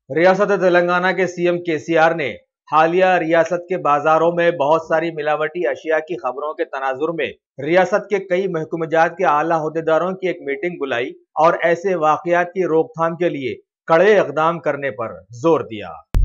ریاست تلنگانہ کے C M KCR نے حالیہ ریاست کے بازاروں میں بہت ساری ملاوٹی اشیاء کی خبروں کے تناظر میں ریاست کے کئی محکمہ جات کے اعلیٰ عہدیداروں کی ایک میٹنگ بلائی اور ایسے واقعات کی روک تھام کے لیے کڑے اقدام کرنے پر زور دیا۔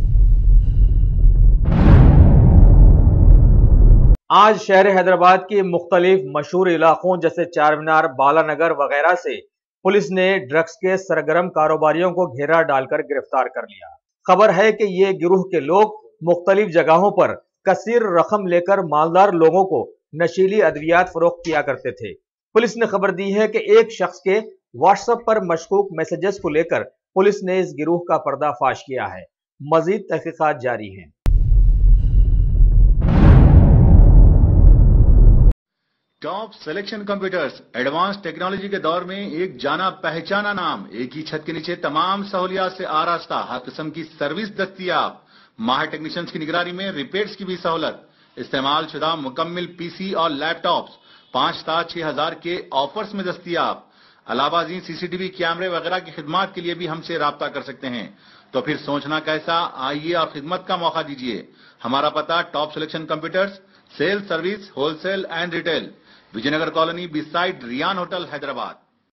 آج شہر حیدرآباد کے مختلف مشہور علاقوں جیسے چار مینار، بالا نگر وغیرہ سے پولیس نے ڈرگس کے سرگرم کاروباریوں کو گھیرا ڈال کر گرفتار کر لیا۔ خبر ہے کہ یہ گروہ کے لوگ مختلف جگہوں پر کثیر رقم لے کر مالدار لوگوں کو نشیلی ادویات فروخت کیا کرتے تھے۔ پولیس نے خبر دی ہے کہ ایک شخص کے واٹس ایپ پر مشکوک میسجز کو لے کر پولیس نے اس گروہ کا پردہ فاش کیا ہے۔ مزید تحقیقات جاری ہیں۔ Top selection computers advance technology کے دور میں ایک جانا پہچانا نام، ایک ہی چھت کے نیچے تمام سہولیات سے آراستہ، ہر قسم کی سروس دستیاب، ماہر ٹیکنیشینز کی نگرانی میں ریپیئرز کی بھی سہولت، استعمال شدہ مکمل PC اور لیپ ٹاپس 5 تا 6,000 کے آفرز میں دستیاب۔ علاوہ ازیں CCTV کیمرے وغیرہ کی خدمات کے لیے بھی ہم سے رابطہ کر سکتے ہیں۔ تو پھر سوچنا کیسا، آئیے اور خدمت کا موقع دیجیے۔ ہمارا پتہ top selection computers, sale service, wholesale and retail, Vijay Nagar colony beside Rayan hotel, Hyderabad.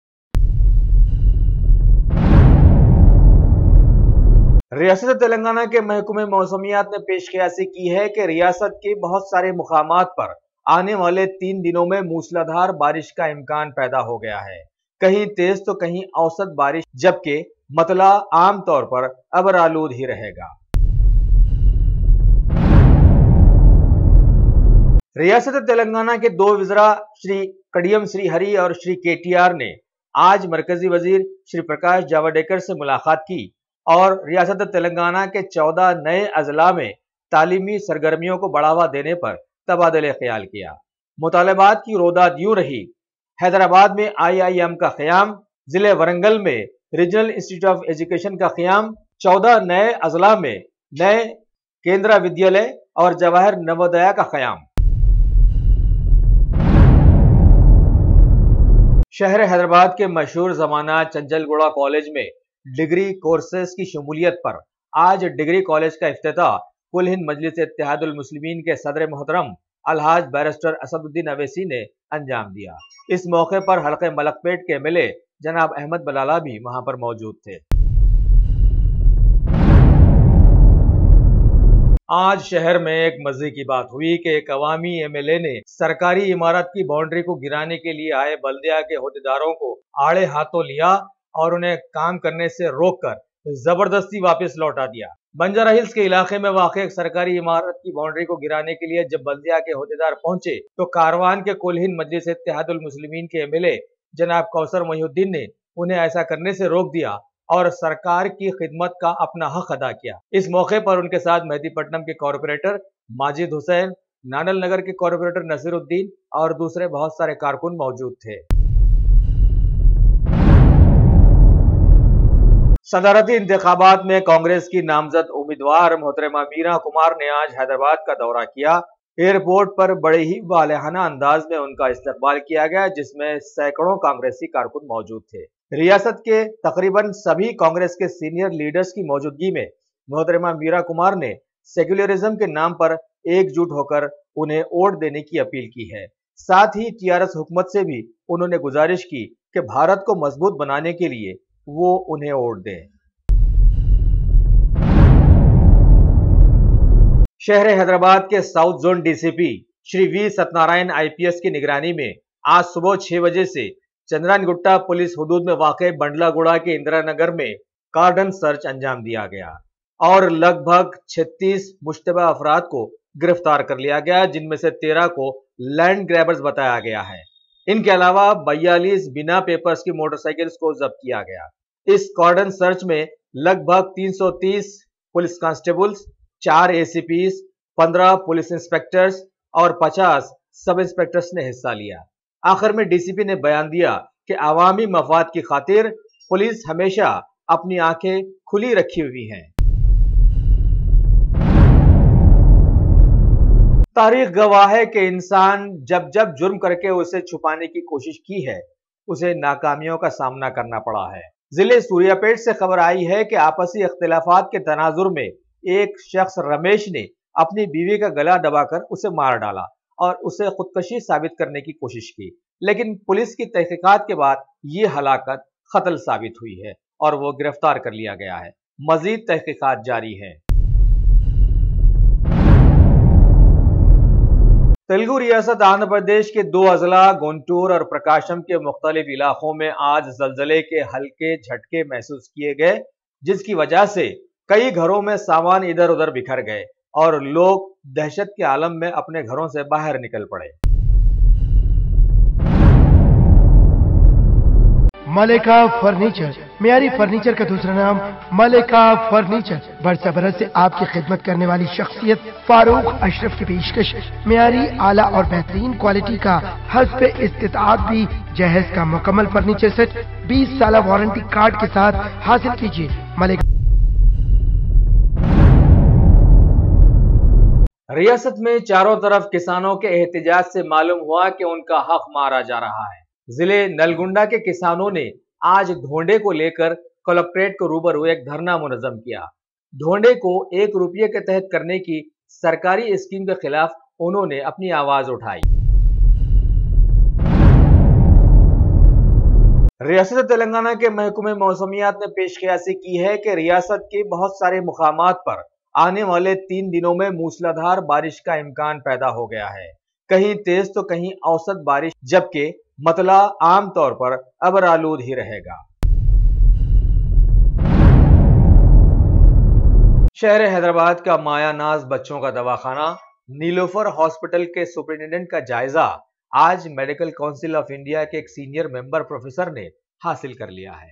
ریاست تلنگانہ کے محکمہ موسمیات نے پیش قیاسی کی ہے کہ ریاست کے بہت سارے مقامات پر آنے والے 3 دنوں میں موسلادھار بارش کا امکان پیدا ہو گیا ہے۔ کہیں تیز تو کہیں اوسط بارش، جبکہ مطلع عام طور پر ابرآلود ہی رہے گا۔ ریاست تلنگانہ کے 2 وزراء شری کڈیم سری ہری اور شری KTR نے آج مرکزی وزیر شری پرکاش جاوڈیکر سے ملاقات کی اور ریاست تلنگانہ کے 14 نئے اضلاع میں تعلیمی سرگرمیوں کو بڑھاوا دینے پر تبادلہ خیال کیا۔ مطالبات کی روداد یوں رہی: حیدرآباد میں IIM کا قیام، ضلع ورنگل میں ریجنل انسٹی ٹیوٹ آف ایجوکیشن کا قیام، 14 نئے اضلاع میں نئے کیندرا ودیالیہ اور جواہر نوودیا کا قیام۔ شہر حیدرآباد کے مشہور زمانہ چنچل گوڑا کالج میں ڈگری کورسز کی شمولیت پر آج ڈگری کالج کا افتتاح کل ہند مجلس اتحاد المسلمین کے صدر محترم الحاج بیرسٹر اسد الدین اویسی نے انجام دیا۔ اس موقع پر حلقہ ملک پیٹ کے MLA جناب احمد بلالہ بھی وہاں پر موجود تھے۔ آج شہر میں ایک مزے کی بات ہوئی کہ ایک عوامی MLA نے سرکاری عمارت کی باؤنڈری کو گرانے کے لیے آئے بلدیہ کے عہدیداروں کو آڑے ہاتھوں لیا اور انہیں کام کرنے سے روک کر زبردستی واپس لوٹا دیا۔ بنجارہ ہلز کے علاقے میں واقع ایک سرکاری عمارت کی باؤنڈری کو گرانے کے لیے جب بلدیہ کے عہدیدار پہنچے تو کاروان کے کل ہند مجلس اتحاد المسلمین کے MLA جناب کوثر محی الدین نے انہیں ایسا کرنے سے روک دیا اور سرکار کی خدمت کا اپنا حق ادا کیا۔ اس موقع پر ان کے ساتھ مہدی پٹنم کے کارپوریٹر ماجد حسین، نانل نگر کے کارپوریٹر نصیر الدین اور دوسرے بہت سارے کارکن موجود تھے۔ صدارتی انتخابات میں کانگریس کی نامزد امیدوار محترمہ میرا کمار نے آج حیدرآباد کا دورہ کیا۔ ایئرپورٹ پر بڑے ہی والہانہ انداز میں ان کا استقبال کیا گیا، جس میں سینکڑوں کانگریسی کارکن موجود تھے۔ ریاست کے تقریباً سبھی کانگریس کے سینئر لیڈرز کی موجودگی میں محترمہ میرا کمار نے سیکولرزم کے نام پر ایک جٹ ہو کر انہیں ووٹ دینے کی اپیل کی ہے۔ ساتھ ہی TRS حکومت سے بھی انہوں نے گزارش کی کہ بھارت کو مضبوط بنانے کے لیے وہ انہیں ووٹ دیں۔ شہر حیدرآباد کے south zone DCP Shri V Satyanarayan IPS کی نگرانی میں آج صبح 6 بجے سے چندران گٹا پولیس حدود میں واقع بنڈلا گوڑا کے اندرا نگر میں کارڈن سرچ انجام دیا گیا اور لگ بھگ 36 مشتبہ افراد کو گرفتار کر لیا گیا، جن میں سے 13 کو لینڈ گریبرز بتایا گیا ہے۔ ان کے علاوہ 42 بنا پیپرز کی موٹر سائیکلز کو ضبط کیا گیا۔ اس کارڈن سرچ میں لگ بھگ 330 police constables, 4 ACPs، 15 police inspectors اور 50 سب انسپیکٹرز نے حصہ لیا۔ آخر میں DCP نے بیان دیا کہ عوامی مفاد کی خاطر پولیس ہمیشہ اپنی آنکھیں کھلی رکھی ہوئی ہیں۔ تاریخ گواہ ہے کہ انسان جب جرم کر کے اسے چھپانے کی کوشش کی ہے، اسے ناکامیوں کا سامنا کرنا پڑا ہے۔ जिले सूर्यापेट से खबर आई है कि आपसी इख्तिलाफात के तनाजुर में एक शख्स रमेश ने अपनी बीवी का गला दबाकर उसे मार डाला और उसे खुदकशी साबित करने की कोशिश की, लेकिन पुलिस की तहकीकात के बाद ये हलाकत कत्ल साबित हुई है और वो गिरफ्तार कर लिया गया है। मजीद तहकीकात जारी है। तेलुगु रियासत आंध्र प्रदेश के दो अजला गुंटूर और प्रकाशम के मुख्तलिफ इलाकों में आज जलजले के हल्के झटके महसूस किए गए, जिसकी वजह से कई घरों में सामान इधर उधर बिखर गए और लोग दहशत के आलम में अपने घरों से बाहर निकल पड़े। मलेका फर्नीचर, मियारी फर्नीचर का दूसरा नाम मलेका फर्नीचर। बरसा बरस से आपकी खिदमत करने वाली शख्सियत फारूक अशरफ की पेशकश मियारी आला और बेहतरीन क्वालिटी का हस्ब इस्तिताअत भी जहेज का मुकम्मल फर्नीचर सेट 20 साल वारंटी कार्ड के साथ हासिल कीजिए। मलेका रियासत में चारों तरफ किसानों के एहतजाज से मालूम हुआ कि उनका हक मारा जा रहा है। जिले नलगुंडा के किसानों ने आज ढोंडे को लेकर कलेक्ट्रेट को रूबरू एक धरना मुनज़्ज़म किया। ढोंडे को 1 रुपये के तहत करने की सरकारी स्कीम के खिलाफ उन्होंने अपनी आवाज उठाई। रियासत तेलंगाना के महकमे मौसमियात ने पेशकयासी की है कि रियासत के बहुत सारे मुकामात पर आने वाले 3 दिनों में मूसलाधार बारिश का इम्कान पैदा हो गया है। कहीं तेज तो कहीं औसत बारिश, जबकि मतला आमतौर पर अबरालूद ही रहेगा। शहर हैदराबाद का माया नाज बच्चों का दवाखाना नीलोफर हॉस्पिटल के सुपरिटेंडेंट का जायजा आज मेडिकल काउंसिल ऑफ इंडिया के एक सीनियर मेंबर प्रोफेसर ने हासिल कर लिया है।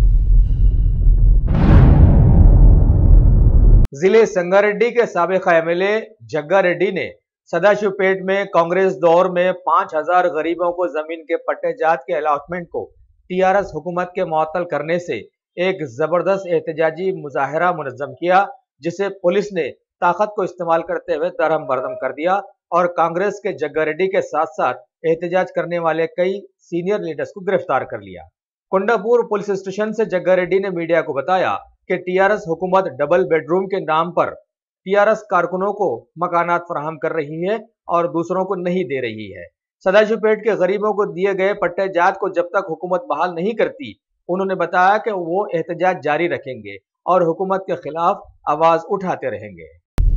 जिले संगारेड्डी के साबिका एमएलए जग्गा रेड्डी ने सदाशिवपेट में कांग्रेस दौर में 5000 गरीबों को जमीन के पट्टेजात के अलॉटमेंट को टीआरएस हुकूमत के मुअत्तल करने से एक जबरदस्त एहतजाजी मुजाहरा मुनज़्ज़म किया, जिसे पुलिस ने ताकत को इस्तेमाल करते हुए दरहम बरदम कर दिया और कांग्रेस के जग्गा रेड्डी के साथ साथ एहतजाज करने वाले कई सीनियर लीडर्स को गिरफ्तार कर लिया। कुंडापुर पुलिस स्टेशन से जग्गा रेड्डी ने मीडिया को बताया कि टीआरएस हुकूमत डबल बेडरूम के नाम पर टीआरएस कारकुनों को मकानात फराहम कर रही है और दूसरों को नहीं दे रही है। सदाशिवपेट के गरीबों को दिए गए पट्टेजात को जब तक हुकूमत बहाल नहीं करती, उन्होंने बताया कि वो एहतजाज जारी रखेंगे और हुकूमत के खिलाफ आवाज उठाते रहेंगे।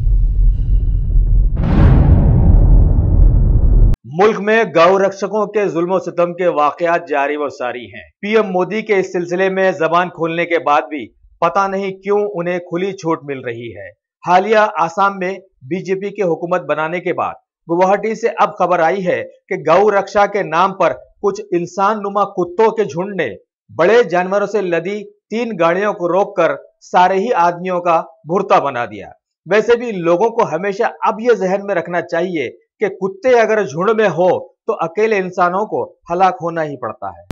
मुल्क में गौ रक्षकों के जुल्म और सितम के वाकयात जारी व सारी हैं। पीएम मोदी के इस सिलसिले में जबान खोलने के बाद भी पता नहीं क्यों उन्हें खुली छूट मिल रही है। हालिया आसाम में बीजेपी के हुकूमत बनाने के बाद गुवाहाटी से अब खबर आई है कि गौ रक्षा के नाम पर कुछ इंसान नुमा कुत्तों के झुंड ने बड़े जानवरों से लदी 3 गाड़ियों को रोककर सारे ही आदमियों का भुर्ता बना दिया। वैसे भी लोगों को हमेशा अब यह जहन में रखना चाहिए कि कुत्ते अगर झुंड में हो तो अकेले इंसानों को हलाक होना ही पड़ता है।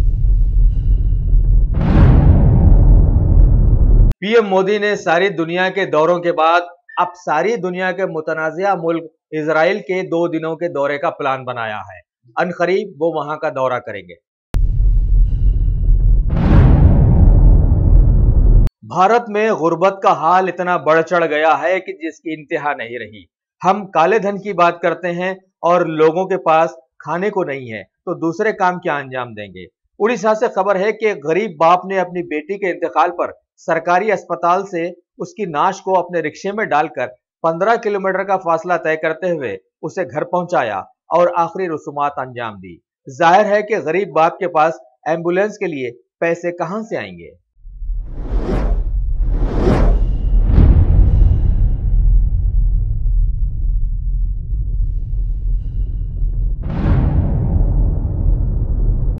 पीएम मोदी ने सारी दुनिया के दौरों के बाद अब सारी दुनिया के मुतनाज़िया मुल्क इजराइल के 2 दिनों के दौरे का प्लान बनाया है। अनकरीब वो वहां का दौरा करेंगे। भारत में गुर्बत का हाल इतना बढ़ चढ़ गया है कि जिसकी इंतहा नहीं रही। हम काले धन की बात करते हैं और लोगों के पास खाने को नहीं है तो दूसरे काम क्या अंजाम देंगे। उड़ीसा से खबर है कि गरीब बाप ने अपनी बेटी के इंतकाल पर सरकारी अस्पताल से उसकी नाश को अपने रिक्शे में डालकर 15 किलोमीटर का फासला तय करते हुए उसे घर पहुंचाया और आखिरी रसूमात अंजाम दी। जाहिर है कि गरीब बाप के पास एम्बुलेंस के लिए पैसे कहां से आएंगे।